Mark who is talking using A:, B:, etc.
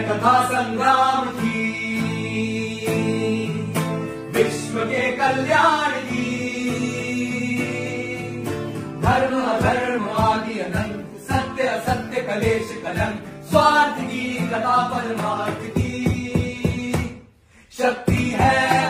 A: कथा संग्राम की, विश्व के कल्याण की। धर्म अधर्म आदि अनंत, सत्य असत्य कलेश कलंक, स्वार्थ की कथा परमार्थ की। शक्ति है